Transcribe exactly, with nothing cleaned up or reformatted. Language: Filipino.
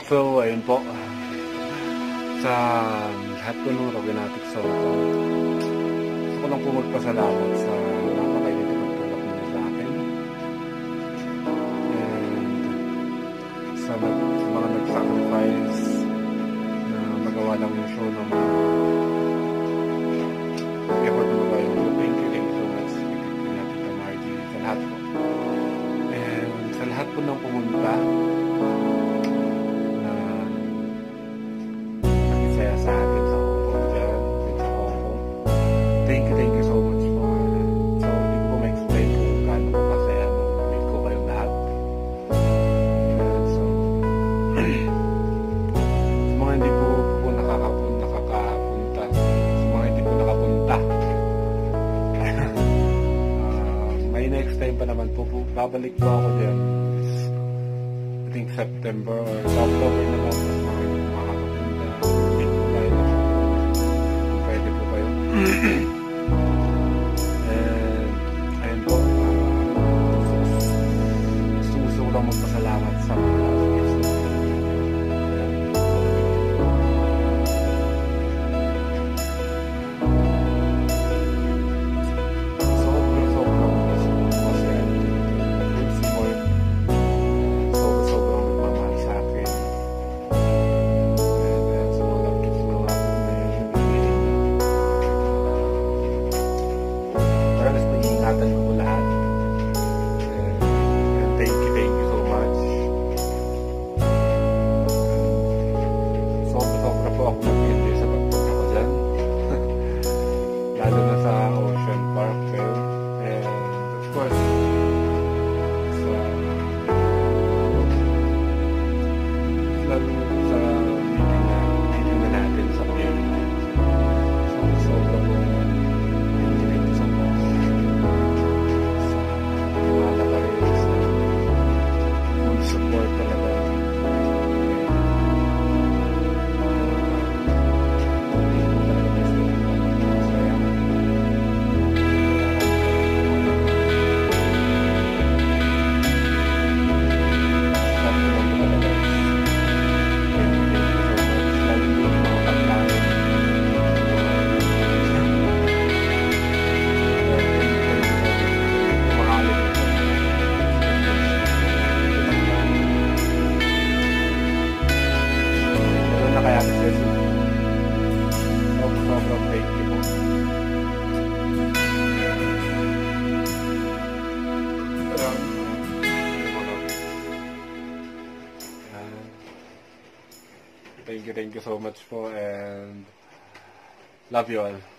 So, ayun po. Sa lahat po ng ROQUE natin sa Hongkong, gusto ko lang po magpasalamat sa napakainit na pagtulak niyo sa akin. And sa, nag, sa mga nag-sacrifice na magawa lang yung show ng mga effort na magawa yung show. Thank you, thank you so much. Thank you natin sa Margie, sa lahat po. And sa lahat po ng pumunta, sa atin sa Hongkong dyan, sa Hongkong. Thank you, thank you so much po. So, hindi ko po ma-explain kung gaano ko kasaya nung meet ko kayong lahat. And so, sa mga hindi po po nakakapunta, nakakapunta, sa mga hindi po nakapunta, uh, may next time pa naman po, po babalik po ako dyan. I think September or October na lang. And ayun po, gusto gusto ko lang magpasalamat sa mga guests. Sobrang sobrang kasi yung support, sobrang sobrang nagmamahal sa akin. Ingatan ko po lahat. And, and thank you, thank you so much. Sobra-sobra po ako nag-enjoy sa pagpunta ko dyan. Lalo na sa Ocean Park Fair. And of course, sa lalo sa meeting na, meeting na natin sa pier. Sobra-sobra po. Support talaga. Thank you, thank you so much po, and love you all.